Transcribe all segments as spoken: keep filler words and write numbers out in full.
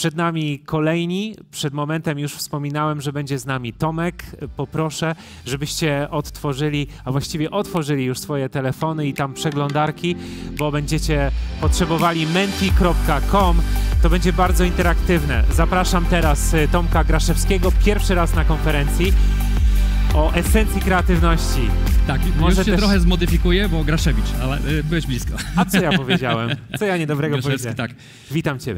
Przed nami kolejni. Przed momentem już wspominałem, że będzie z nami Tomek. Poproszę, żebyście odtworzyli, a właściwie otworzyli już swoje telefony i tam przeglądarki, bo będziecie potrzebowali menti kropka com. To będzie bardzo interaktywne. Zapraszam teraz Tomka Graszewskiego, pierwszy raz na konferencji o esencji kreatywności. Tak, może już się też trochę zmodyfikuję, bo Graszewicz, ale y, byłeś blisko. A co ja powiedziałem? Co ja niedobrego powiedziałem? Tak. Witam Ciebie.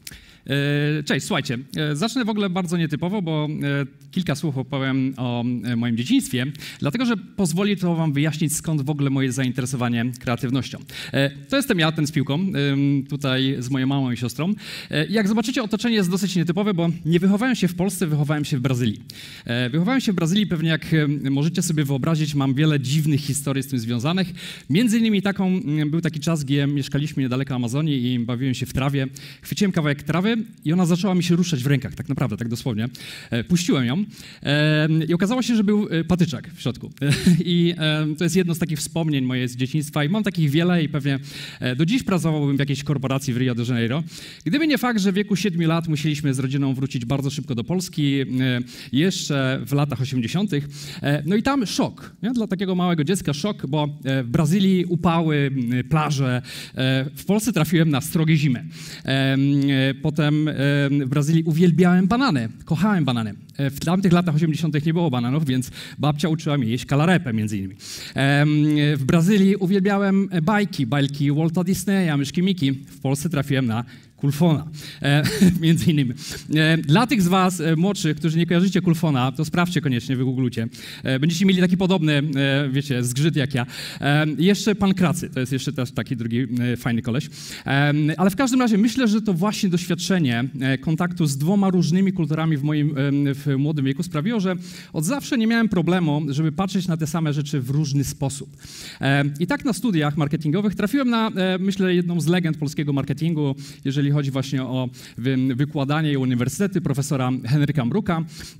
Cześć, słuchajcie, zacznę w ogóle bardzo nietypowo, bo kilka słów opowiem o moim dzieciństwie, dlatego że pozwoli to wam wyjaśnić, skąd w ogóle moje zainteresowanie kreatywnością. To jestem ja, ten z piłką, tutaj z moją mamą i siostrą. Jak zobaczycie, otoczenie jest dosyć nietypowe, bo nie wychowałem się w Polsce, wychowałem się w Brazylii. Wychowałem się w Brazylii, pewnie jak możecie sobie wyobrazić, mam wiele dziwnych historii z tym związanych. Między innymi taką, był taki czas, gdzie mieszkaliśmy niedaleko Amazonii i bawiłem się w trawie. Chwyciłem kawałek trawy i ona zaczęła mi się ruszać w rękach, tak naprawdę, tak dosłownie. E, puściłem ją e, i okazało się, że był patyczak w środku. E, I e, to jest jedno z takich wspomnień moje z dzieciństwa i mam takich wiele i pewnie e, do dziś pracowałbym w jakiejś korporacji w Rio de Janeiro. Gdyby nie fakt, że w wieku siedmiu lat musieliśmy z rodziną wrócić bardzo szybko do Polski, e, jeszcze w latach osiemdziesiątych. E, no i tam szok, nie? Dla takiego małego dziecka szok, bo e, w Brazylii upały, plaże. E, w Polsce trafiłem na srogie zimy. E, e, potem w Brazylii uwielbiałem banany, kochałem banany. W tamtych latach osiemdziesiątych nie było bananów, więc babcia uczyła mnie jeść kalarepę między innymi. W Brazylii uwielbiałem bajki, bajki Walta Disneya, Myszki Miki. W Polsce trafiłem na Kulfona, e, między innymi. E, dla tych z was e, młodszych, którzy nie kojarzycie Kulfona, to sprawdźcie koniecznie, wygooglujcie. E, będziecie mieli taki podobny, e, wiecie, zgrzyt jak ja. E, jeszcze Pan Kracy, to jest jeszcze też taki drugi e, fajny koleś. E, ale w każdym razie myślę, że to właśnie doświadczenie e, kontaktu z dwoma różnymi kulturami w moim e, w młodym wieku sprawiło, że od zawsze nie miałem problemu, żeby patrzeć na te same rzeczy w różny sposób. E, I tak na studiach marketingowych trafiłem na, e, myślę, jedną z legend polskiego marketingu, jeżeli chodzi właśnie o wykładanie i uniwersytety, profesora Henryka Mruka.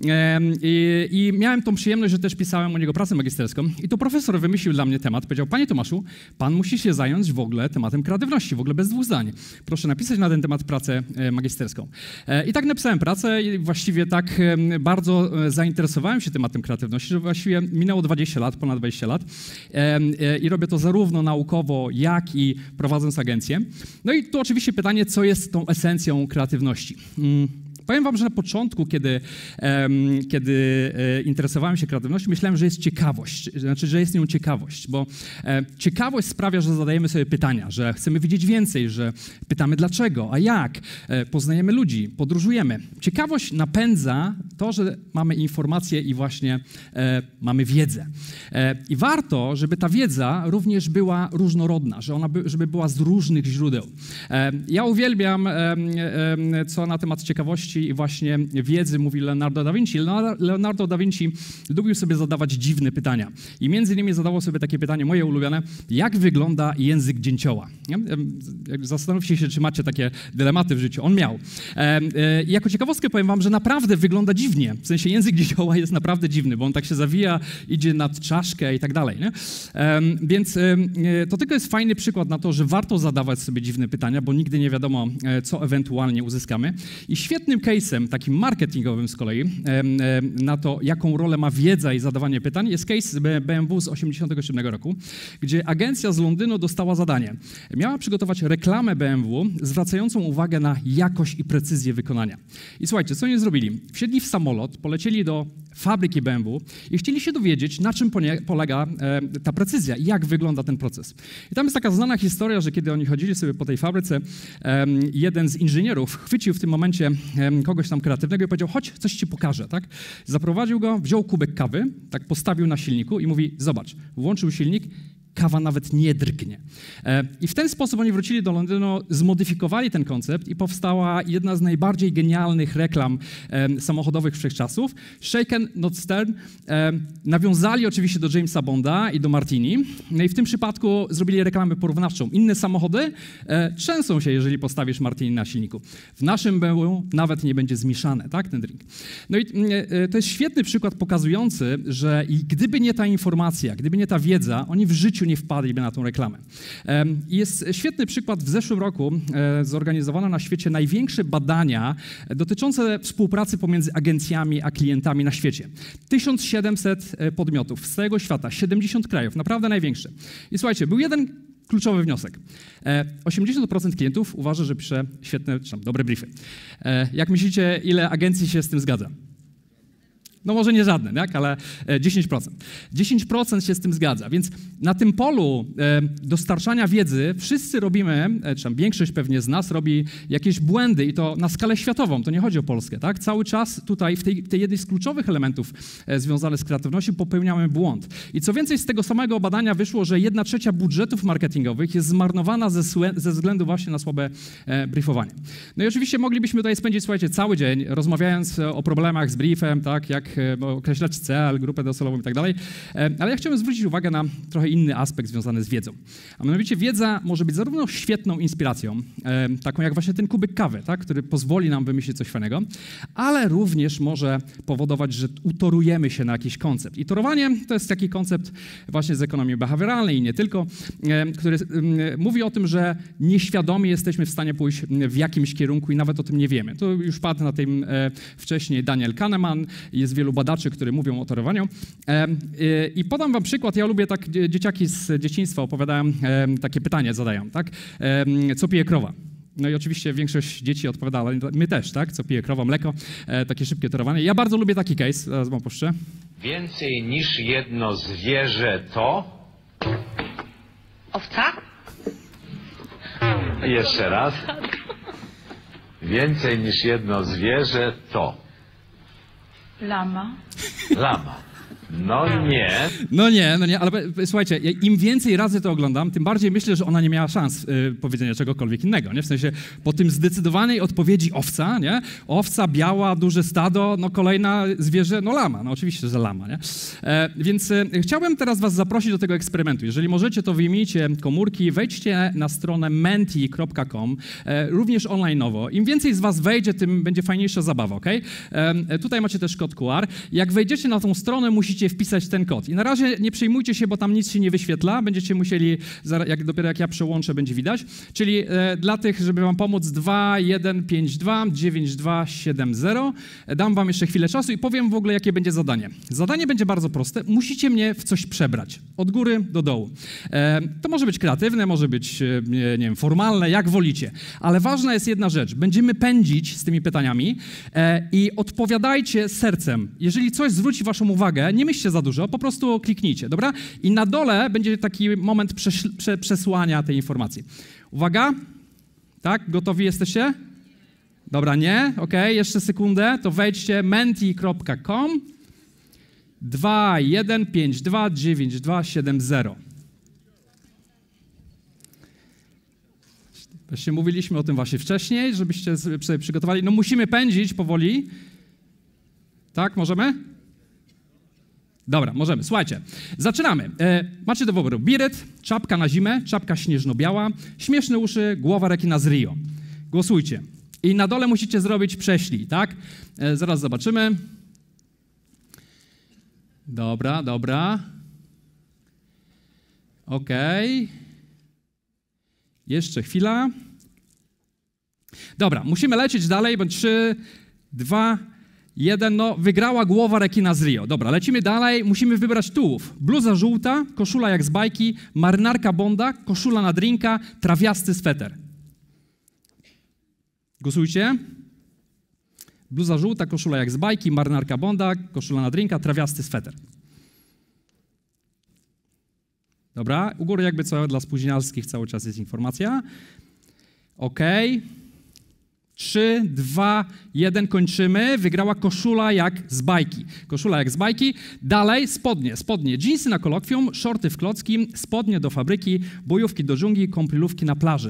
I, I miałem tą przyjemność, że też pisałem u niego pracę magisterską. I to profesor wymyślił dla mnie temat. Powiedział: panie Tomaszu, pan musi się zająć w ogóle tematem kreatywności, w ogóle bez dwóch zdań. Proszę napisać na ten temat pracę magisterską. I tak napisałem pracę i właściwie tak bardzo zainteresowałem się tematem kreatywności, że właściwie minęło dwadzieścia lat, ponad dwadzieścia lat. I robię to zarówno naukowo, jak i prowadząc agencję. No i tu oczywiście pytanie, co jest tą esencją kreatywności. Hmm. Powiem wam, że na początku, kiedy, um, kiedy e, interesowałem się kreatywnością, myślałem, że jest ciekawość, znaczy, że jest nią ciekawość, bo e, ciekawość sprawia, że zadajemy sobie pytania, że chcemy wiedzieć więcej, że pytamy dlaczego, a jak, e, poznajemy ludzi, podróżujemy. Ciekawość napędza to, że mamy informacje i właśnie e, mamy wiedzę. E, I warto, żeby ta wiedza również była różnorodna, że ona by, żeby była z różnych źródeł. E, ja uwielbiam, e, e, co na temat ciekawości i właśnie wiedzy mówi Leonardo da Vinci. Leonardo da Vinci lubił sobie zadawać dziwne pytania. I między innymi zadało sobie takie pytanie, moje ulubione, jak wygląda język dzięcioła? Zastanówcie się, czy macie takie dylematy w życiu. On miał. E, e, jako ciekawostkę powiem wam, że naprawdę wygląda dziwnie. W sensie język dzięcioła jest naprawdę dziwny, bo on tak się zawija, idzie nad czaszkę i tak dalej. Nie? E, więc e, to tylko jest fajny przykład na to, że warto zadawać sobie dziwne pytania, bo nigdy nie wiadomo, co ewentualnie uzyskamy. I świetnym case'em, takim marketingowym z kolei, na to, jaką rolę ma wiedza i zadawanie pytań, jest case B M W z osiemdziesiątego siódmego roku, gdzie agencja z Londynu dostała zadanie. Miała przygotować reklamę B M W zwracającą uwagę na jakość i precyzję wykonania. I słuchajcie, co oni zrobili? Wsiedli w samolot, polecieli do fabryki B M W i chcieli się dowiedzieć, na czym polega e, ta precyzja i jak wygląda ten proces. I tam jest taka znana historia, że kiedy oni chodzili sobie po tej fabryce, e, jeden z inżynierów chwycił w tym momencie e, kogoś tam kreatywnego i powiedział: chodź, coś ci pokażę, tak? Zaprowadził go, wziął kubek kawy, tak postawił na silniku i mówi: zobacz, włączył silnik, kawa nawet nie drgnie. I w ten sposób oni wrócili do Londynu, zmodyfikowali ten koncept i powstała jedna z najbardziej genialnych reklam e, samochodowych wszechczasów. Shaken, not stirred. E, nawiązali oczywiście do Jamesa Bonda i do Martini. No i w tym przypadku zrobili reklamę porównawczą. Inne samochody e, trzęsą się, jeżeli postawisz Martini na silniku. W naszym B M W nawet nie będzie zmieszane, tak, ten drink. No i e, to jest świetny przykład pokazujący, że i gdyby nie ta informacja, gdyby nie ta wiedza, oni w życiu życiu nie wpadliby na tą reklamę. Jest świetny przykład. W zeszłym roku zorganizowano na świecie największe badania dotyczące współpracy pomiędzy agencjami a klientami na świecie. tysiąc siedemset podmiotów z całego świata, siedemdziesiąt krajów, naprawdę największe. I słuchajcie, był jeden kluczowy wniosek. osiemdziesiąt procent klientów uważa, że pisze świetne, czy tam dobre briefy. Jak myślicie, ile agencji się z tym zgadza? No może nie żadne, tak? Ale dziesięć procent. dziesięć procent się z tym zgadza, więc na tym polu e, dostarczania wiedzy wszyscy robimy, e, czy tam większość pewnie z nas robi jakieś błędy i to na skalę światową, to nie chodzi o Polskę, tak? Cały czas tutaj w tej, tej jednej z kluczowych elementów e, związanych z kreatywnością popełniamy błąd. I co więcej, z tego samego badania wyszło, że jedna trzecia budżetów marketingowych jest zmarnowana ze, ze względu właśnie na słabe e, briefowanie. No i oczywiście moglibyśmy tutaj spędzić, słuchajcie, cały dzień rozmawiając o problemach z briefem, tak? Jak określać cel, grupę docelową i tak dalej. Ale ja chciałbym zwrócić uwagę na trochę inny aspekt związany z wiedzą. A mianowicie wiedza może być zarówno świetną inspiracją, taką jak właśnie ten kubek kawy, tak, który pozwoli nam wymyślić coś fajnego, ale również może powodować, że utorujemy się na jakiś koncept. I torowanie to jest taki koncept właśnie z ekonomii behawioralnej i nie tylko, który mówi o tym, że nieświadomie jesteśmy w stanie pójść w jakimś kierunku i nawet o tym nie wiemy. To już padł na tym wcześniej Daniel Kahneman, jest wielu badaczy, którzy mówią o torowaniu. I podam wam przykład. Ja lubię tak, dzieciaki z dzieciństwa opowiadają, takie pytanie zadają, tak? Co pije krowa? No i oczywiście większość dzieci odpowiada, ale my też, tak? Co pije krowa, mleko, takie szybkie torowanie. Ja bardzo lubię taki case, zaraz wam puszczę. Więcej niż jedno zwierzę to... Owca? Jeszcze raz. Więcej niż jedno zwierzę to... Lama. Lama. No nie. No nie, no nie, ale słuchajcie, im więcej razy to oglądam, tym bardziej myślę, że ona nie miała szans y, powiedzenia czegokolwiek innego, nie? W sensie po tym zdecydowanej odpowiedzi owca, nie? Owca, biała, duże stado, no kolejna zwierzę, no lama, no oczywiście, że lama, nie? E, więc y, chciałbym teraz was zaprosić do tego eksperymentu. Jeżeli możecie, to wyjmijcie komórki, wejdźcie na stronę menti kropka com, e, również online'owo. Im więcej z was wejdzie, tym będzie fajniejsza zabawa, okej? E, tutaj macie też kod Q R. Jak wejdziecie na tą stronę, musicie wpisać ten kod. I na razie nie przejmujcie się, bo tam nic się nie wyświetla. Będziecie musieli, jak, dopiero jak ja przełączę, będzie widać. Czyli e, dla tych, żeby wam pomóc, dwa jeden pięć dwa dziewięć dwa siedem zero. Dam wam jeszcze chwilę czasu i powiem w ogóle, jakie będzie zadanie. Zadanie będzie bardzo proste. Musicie mnie w coś przebrać. Od góry do dołu. E, to może być kreatywne, może być, e, nie wiem, formalne, jak wolicie. Ale ważna jest jedna rzecz. Będziemy pędzić z tymi pytaniami e, i odpowiadajcie sercem. Jeżeli coś zwróci waszą uwagę, nie myślcie za dużo, po prostu kliknijcie, dobra? I na dole będzie taki moment przesz- prze- przesłania tej informacji. Uwaga. Tak, gotowi jesteście? Dobra, nie? Okej, okay. Jeszcze sekundę. To wejdźcie menti kropka com dwa jeden pięć dwa dziewięć dwa siedem zero. Właśnie mówiliśmy o tym właśnie wcześniej, żebyście sobie przygotowali. No musimy pędzić powoli. Tak, możemy? Dobra, możemy. Słuchajcie, zaczynamy. E, macie do wyboru biret, czapka na zimę, czapka śnieżno-biała, śmieszne uszy, głowa rekina z Rio. Głosujcie. I na dole musicie zrobić prześlij, tak? E, zaraz zobaczymy. Dobra, dobra. Okej. Okay. Jeszcze chwila. Dobra, musimy lecieć dalej, bo trzy, dwa, jeden, no wygrała głowa rekina z Rio. Dobra, lecimy dalej, musimy wybrać tułów. Bluza żółta, koszula jak z bajki, marynarka Bonda, koszula na drinka, trawiasty sweter. Głosujcie. Bluza żółta, koszula jak z bajki, marynarka Bonda, koszula na drinka, trawiasty sweter. Dobra, u góry jakby co dla spóźnialskich cały czas jest informacja. Okej. Okay. trzy, dwa, jeden, kończymy. Wygrała koszula jak z bajki. Koszula jak z bajki. Dalej spodnie. Spodnie. Dżinsy na kolokwium, shorty w klocki, spodnie do fabryki, bojówki do dżungli, kąpielówki na plaży.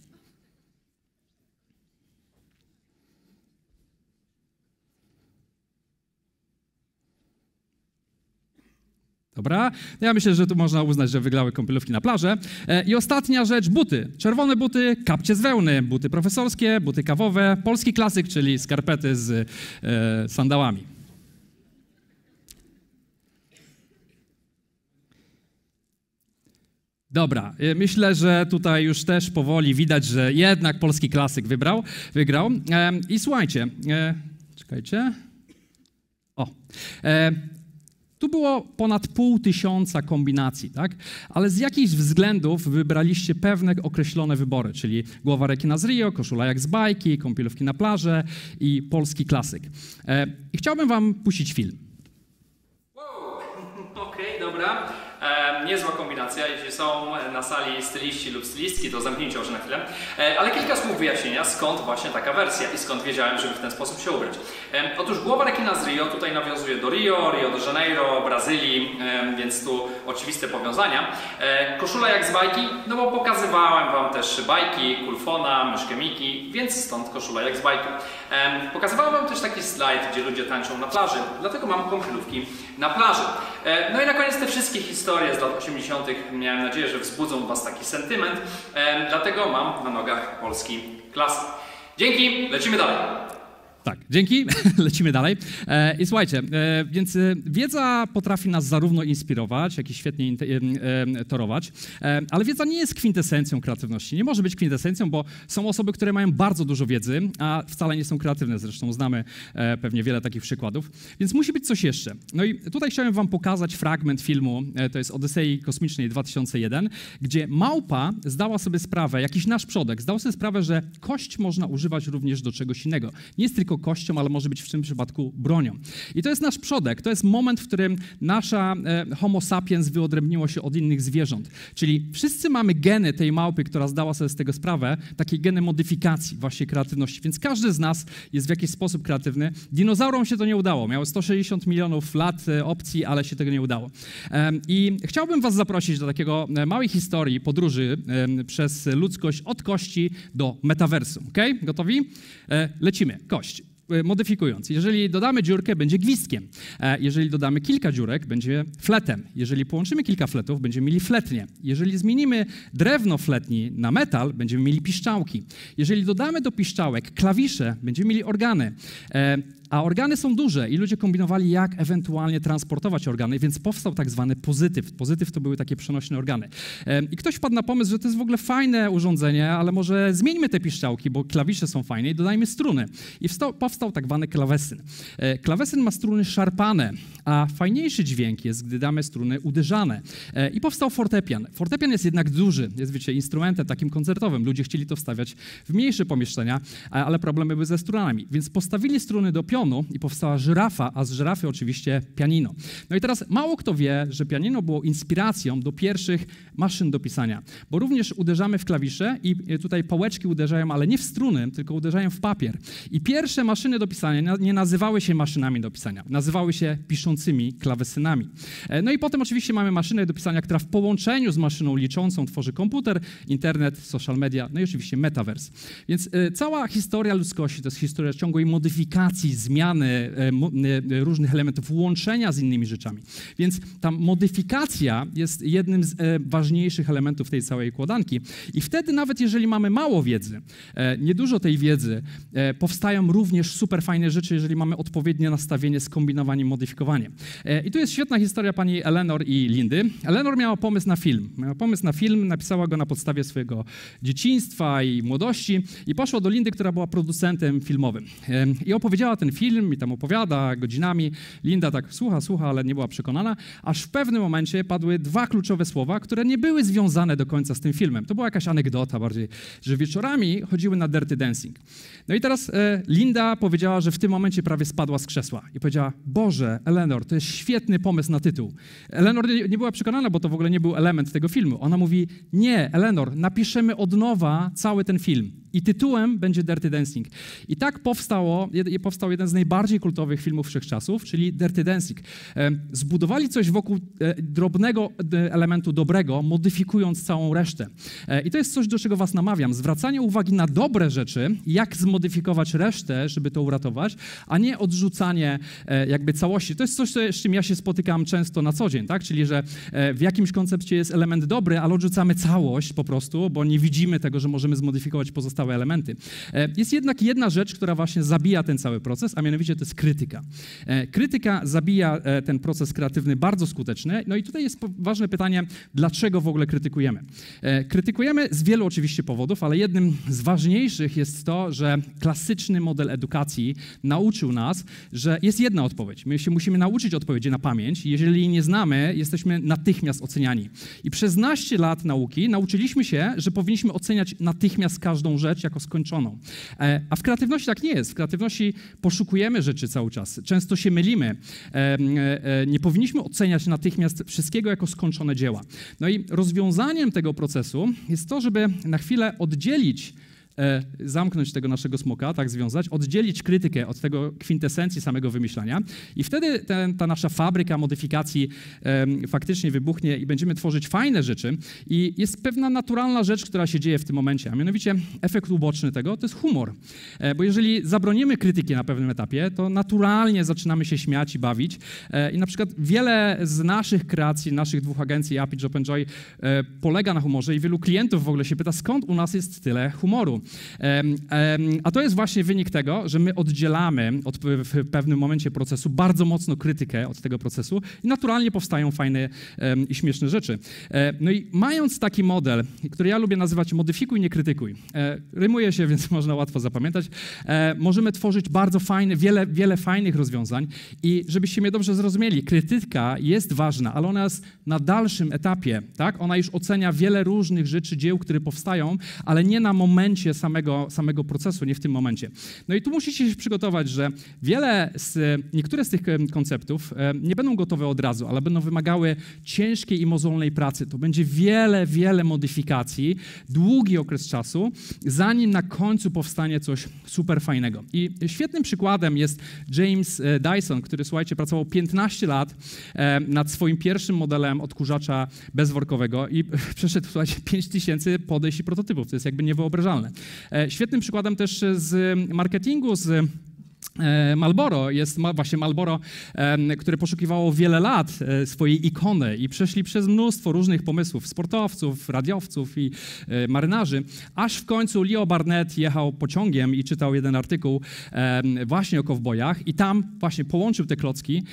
Dobra? Ja myślę, że tu można uznać, że wygrały kąpielówki na plażę. E, I ostatnia rzecz, buty. Czerwone buty, kapcie z wełny, buty profesorskie, buty kawowe, polski klasyk, czyli skarpety z e, sandałami. Dobra, myślę, że tutaj już też powoli widać, że jednak polski klasyk wybrał, wygrał. E, I słuchajcie, e, czekajcie. O, e, tu było ponad pół tysiąca kombinacji, tak? Ale z jakichś względów wybraliście pewne określone wybory, czyli głowa rekina z Rio, koszula jak z bajki, kąpielówki na plaży i polski klasyk. E, I chciałbym wam puścić film. Wow. Okej, okay, dobra. E, niezła kombinacja. Jeśli są na sali styliści lub stylistki, to zamknijcie oczy na chwilę. E, ale kilka słów wyjaśnienia, skąd właśnie taka wersja i skąd wiedziałem, żeby w ten sposób się ubrać. E, otóż głowa rekina z Rio tutaj nawiązuje do Rio, Rio de Janeiro, Brazylii, e, więc tu oczywiste powiązania. E, koszula jak z bajki, no bo pokazywałem wam też bajki, kulfona, myszkę Miki, więc stąd koszula jak z bajki. E, pokazywałem wam też taki slajd, gdzie ludzie tańczą na plaży, dlatego mam kąpielówki na plaży. E, no i na koniec te wszystkie historie z lat osiemdziesiątych. Miałem nadzieję, że wzbudzą was taki sentyment, e, dlatego mam na nogach polski klasyk. Dzięki, lecimy dalej. Tak, dzięki, lecimy dalej. E, I słuchajcie, e, więc e, wiedza potrafi nas zarówno inspirować, jak i świetnie in, e, e, torować, e, ale wiedza nie jest kwintesencją kreatywności. Nie może być kwintesencją, bo są osoby, które mają bardzo dużo wiedzy, a wcale nie są kreatywne. Zresztą znamy e, pewnie wiele takich przykładów, więc musi być coś jeszcze. No i tutaj chciałem wam pokazać fragment filmu, e, to jest Odysei Kosmicznej dwa tysiące jeden, gdzie małpa zdała sobie sprawę, jakiś nasz przodek, zdał sobie sprawę, że kość można używać również do czegoś innego. Nie jest tylko kością, ale może być w tym przypadku bronią. I to jest nasz przodek, to jest moment, w którym nasza e, homo sapiens wyodrębniło się od innych zwierząt. Czyli wszyscy mamy geny tej małpy, która zdała sobie z tego sprawę, takie geny modyfikacji właśnie kreatywności, więc każdy z nas jest w jakiś sposób kreatywny. Dinozaurom się to nie udało, miały sto sześćdziesiąt milionów lat e, opcji, ale się tego nie udało. E, I chciałbym was zaprosić do takiego e, małej historii, podróży e, przez ludzkość od kości do metaversum. Okay? Gotowi? E, lecimy. Kość. Modyfikując. Jeżeli dodamy dziurkę, będzie gwizdkiem. Jeżeli dodamy kilka dziurek, będzie fletem. Jeżeli połączymy kilka fletów, będziemy mieli fletnie. Jeżeli zmienimy drewno fletni na metal, będziemy mieli piszczałki. Jeżeli dodamy do piszczałek klawisze, będziemy mieli organy. A organy są duże i ludzie kombinowali, jak ewentualnie transportować organy, więc powstał tak zwany pozytyw. Pozytyw to były takie przenośne organy. I ktoś wpadł na pomysł, że to jest w ogóle fajne urządzenie, ale może zmieńmy te piszczałki, bo klawisze są fajne i dodajmy struny. I powstał tak zwany klawesyn. Klawesyn ma struny szarpane, a fajniejszy dźwięk jest, gdy damy struny uderzane. I powstał fortepian. Fortepian jest jednak duży, jest, wiecie, instrumentem takim koncertowym. Ludzie chcieli to wstawiać w mniejsze pomieszczenia, ale problemy były ze strunami, więc postawili struny do pionu i powstała żyrafa, a z żyrafy oczywiście pianino. No i teraz mało kto wie, że pianino było inspiracją do pierwszych maszyn do pisania, bo również uderzamy w klawisze i tutaj pałeczki uderzają, ale nie w struny, tylko uderzają w papier. I pierwsze maszyny do pisania nie nazywały się maszynami do pisania, nazywały się piszącymi klawesynami. No i potem oczywiście mamy maszynę do pisania, która w połączeniu z maszyną liczącą tworzy komputer, internet, social media, no i oczywiście metaverse. Więc y, cała historia ludzkości to jest historia ciągłej modyfikacji, zmiany y, różnych elementów, łączenia z innymi rzeczami. Więc ta modyfikacja jest jednym z y, ważniejszych elementów tej całej układanki. I wtedy nawet jeżeli mamy mało wiedzy, y, niedużo tej wiedzy, y, powstają również super fajne rzeczy, jeżeli mamy odpowiednie nastawienie, skombinowanie, modyfikowanie. Y, I tu jest świetna historia pani Eleanor i Lindy. Eleanor miała pomysł na film. Miała pomysł na film, napisała go na podstawie swojego dzieciństwa i młodości i poszła do Lindy, która była producentem filmowym. I opowiedziała ten film i tam opowiada godzinami. Linda tak słucha, słucha, ale nie była przekonana, aż w pewnym momencie padły dwa kluczowe słowa, które nie były związane do końca z tym filmem. To była jakaś anegdota bardziej, że wieczorami chodziły na Dirty Dancing. No i teraz e, Linda powiedziała, że w tym momencie prawie spadła z krzesła i powiedziała: Boże, Eleanor, to jest świetny pomysł na tytuł. Eleanor nie, nie była przekonana, bo to w ogóle nie był element tego filmu. Ona mówi: nie, Eleanor, napiszemy od nowa cały ten film. I tytułem będzie Dirty Dancing. I tak powstało, powstał jeden z najbardziej kultowych filmów wszechczasów, czyli Dirty Dancing. Zbudowali coś wokół drobnego elementu dobrego, modyfikując całą resztę. I to jest coś, do czego was namawiam. Zwracanie uwagi na dobre rzeczy, jak zmodyfikować resztę, żeby to uratować, a nie odrzucanie jakby całości. To jest coś, z czym ja się spotykam często na co dzień, tak? Czyli, że w jakimś koncepcie jest element dobry, ale odrzucamy całość po prostu, bo nie widzimy tego, że możemy zmodyfikować pozostałe pozostałe elementy. Jest jednak jedna rzecz, która właśnie zabija ten cały proces, a mianowicie to jest krytyka. Krytyka zabija ten proces kreatywny bardzo skutecznie. No i tutaj jest ważne pytanie, dlaczego w ogóle krytykujemy? Krytykujemy z wielu oczywiście powodów, ale jednym z ważniejszych jest to, że klasyczny model edukacji nauczył nas, że jest jedna odpowiedź. My się musimy nauczyć odpowiedzi na pamięć. Jeżeli jej nie znamy, jesteśmy natychmiast oceniani. I przez naście lat nauki nauczyliśmy się, że powinniśmy oceniać natychmiast każdą rzecz jako skończoną. A w kreatywności tak nie jest. W kreatywności poszukujemy rzeczy cały czas. Często się mylimy. Nie powinniśmy oceniać natychmiast wszystkiego jako skończone dzieła. No i rozwiązaniem tego procesu jest to, żeby na chwilę oddzielić E, zamknąć tego naszego smoka, tak związać, oddzielić krytykę od tego kwintesencji samego wymyślania i wtedy ten, ta nasza fabryka modyfikacji e, faktycznie wybuchnie i będziemy tworzyć fajne rzeczy i jest pewna naturalna rzecz, która się dzieje w tym momencie, a mianowicie efekt uboczny tego to jest humor, e, bo jeżeli zabronimy krytyki na pewnym etapie, to naturalnie zaczynamy się śmiać i bawić e, i na przykład wiele z naszych kreacji, naszych dwóch agencji, Api, Job and Joy, e, polega na humorze i wielu klientów w ogóle się pyta, skąd u nas jest tyle humoru. A to jest właśnie wynik tego, że my oddzielamy od, w pewnym momencie procesu bardzo mocno krytykę od tego procesu i naturalnie powstają fajne i śmieszne rzeczy. No i mając taki model, który ja lubię nazywać modyfikuj, nie krytykuj, rymuje się, więc można łatwo zapamiętać, możemy tworzyć bardzo fajne, wiele, wiele fajnych rozwiązań i żebyście mnie dobrze zrozumieli, krytyka jest ważna, ale ona jest na dalszym etapie, tak? Ona już ocenia wiele różnych rzeczy, dzieł, które powstają, ale nie na momencie samego, samego procesu, nie w tym momencie. No i tu musicie się przygotować, że wiele z, niektóre z tych konceptów nie będą gotowe od razu, ale będą wymagały ciężkiej i mozolnej pracy. To będzie wiele, wiele modyfikacji, długi okres czasu, zanim na końcu powstanie coś super fajnego. I świetnym przykładem jest James Dyson, który, słuchajcie, pracował piętnaście lat nad swoim pierwszym modelem odkurzacza bezworkowego i przeszedł, słuchajcie, pięć tysięcy podejść i prototypów. To jest jakby niewyobrażalne. Świetnym przykładem też z marketingu, z Marlboro jest właśnie Marlboro, które poszukiwało wiele lat swojej ikony i przeszli przez mnóstwo różnych pomysłów, sportowców, radiowców i marynarzy, aż w końcu Leo Barnett jechał pociągiem i czytał jeden artykuł właśnie o kowbojach i tam właśnie połączył te klocki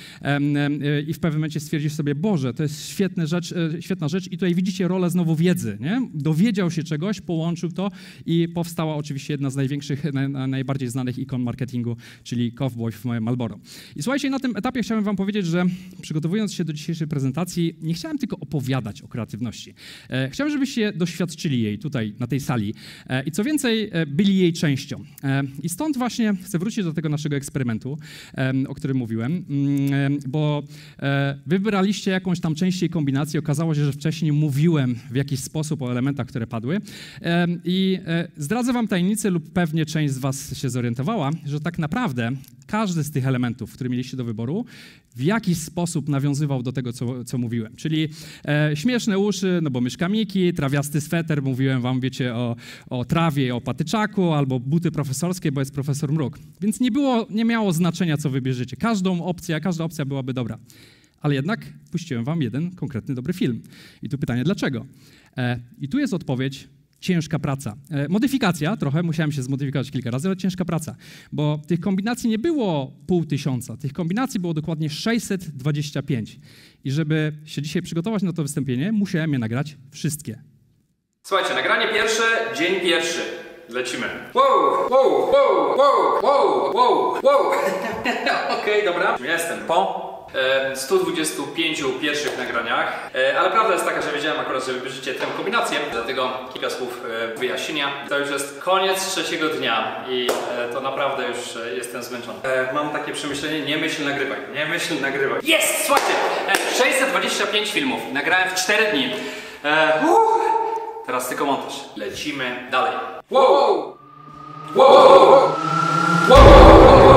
i w pewnym momencie stwierdził sobie, Boże, to jest świetna rzecz, świetna rzecz i tutaj widzicie rolę znowu wiedzy, nie? Dowiedział się czegoś, połączył to i powstała oczywiście jedna z największych, najbardziej znanych ikon marketingu, czyli Cowboy w Marlboro. I słuchajcie, na tym etapie chciałem wam powiedzieć, że przygotowując się do dzisiejszej prezentacji, nie chciałem tylko opowiadać o kreatywności. E, chciałem, żebyście doświadczyli jej tutaj, na tej sali e, i co więcej, e, byli jej częścią. E, I stąd właśnie chcę wrócić do tego naszego eksperymentu, e, o którym mówiłem, e, bo e, wybraliście jakąś tam część jej kombinacji, okazało się, że wcześniej mówiłem w jakiś sposób o elementach, które padły e, i e, zdradzę wam tajemnicę lub pewnie część z was się zorientowała, że tak naprawdę każdy z tych elementów, które mieliście do wyboru, w jakiś sposób nawiązywał do tego, co, co mówiłem. Czyli e, śmieszne uszy, no bo myszka Miki, trawiasty sweter, mówiłem wam, wiecie, o, o trawie, o patyczaku, albo buty profesorskie, bo jest profesor Mruk. Więc nie było, nie miało znaczenia, co wybierzecie. Każdą opcję, każda opcja byłaby dobra. Ale jednak puściłem wam jeden konkretny dobry film. I tu pytanie, dlaczego? E, I tu jest odpowiedź. Ciężka praca. E, modyfikacja, trochę, musiałem się zmodyfikować kilka razy, ale ciężka praca, bo tych kombinacji nie było pół tysiąca, tych kombinacji było dokładnie sześćset dwadzieścia pięć. I żeby się dzisiaj przygotować na to wystąpienie, musiałem je nagrać wszystkie. Słuchajcie, nagranie pierwsze, dzień pierwszy. Lecimy. Wow, wow, wow, wow, wow, wow, wow. Okej, dobra. Jestem po stu dwudziestu pięciu pierwszych nagraniach, ale prawda jest taka, że wiedziałem akurat, że wybierzecie tę kombinację, dlatego kilka słów wyjaśnienia. To już jest koniec trzeciego dnia i to naprawdę już jestem zmęczony. Mam takie przemyślenie, nie myśl, nagrywaj, nie myśl, nagrywaj. Jest! Słuchajcie, sześćset dwadzieścia pięć filmów, nagrałem w cztery dni. Teraz tylko montaż. Lecimy dalej. Wow! Wow! Wow!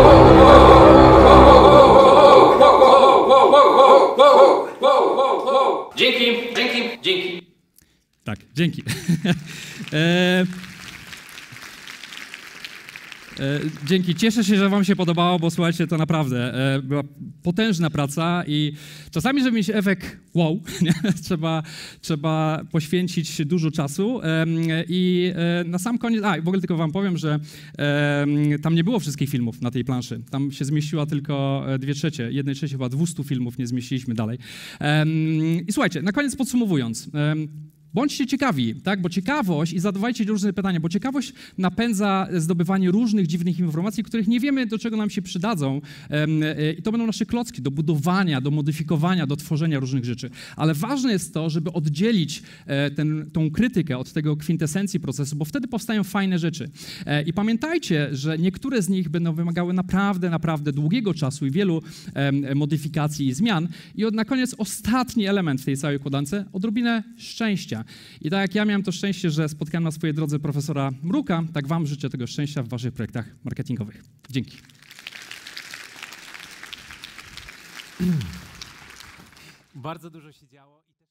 Dzięki, dzięki, dzięki. Tak, dzięki. e, E, dzięki. Cieszę się, że wam się podobało, bo słuchajcie, to naprawdę e, była potężna praca i czasami, żeby mieć efekt wow, nie? trzeba, trzeba poświęcić dużo czasu e, i e, na sam koniec, a w ogóle tylko wam powiem, że e, tam nie było wszystkich filmów na tej planszy. Tam się zmieściła tylko dwie trzecie, jednej trzeciej chyba dwieście filmów nie zmieściliśmy dalej. E, I słuchajcie, na koniec podsumowując, e, bądźcie ciekawi, tak? Bo ciekawość i zadawajcie różne pytania, bo ciekawość napędza zdobywanie różnych dziwnych informacji, których nie wiemy, do czego nam się przydadzą. I to będą nasze klocki do budowania, do modyfikowania, do tworzenia różnych rzeczy. Ale ważne jest to, żeby oddzielić ten, tą krytykę od tego kwintesencji procesu, bo wtedy powstają fajne rzeczy. I pamiętajcie, że niektóre z nich będą wymagały naprawdę, naprawdę długiego czasu i wielu modyfikacji i zmian. I od, na koniec ostatni element w tej całej układance, odrobinę szczęścia. I tak jak ja miałem to szczęście, że spotkałem na swojej drodze profesora Mruka, tak wam życzę tego szczęścia w waszych projektach marketingowych. Dzięki. Bardzo dużo się działo.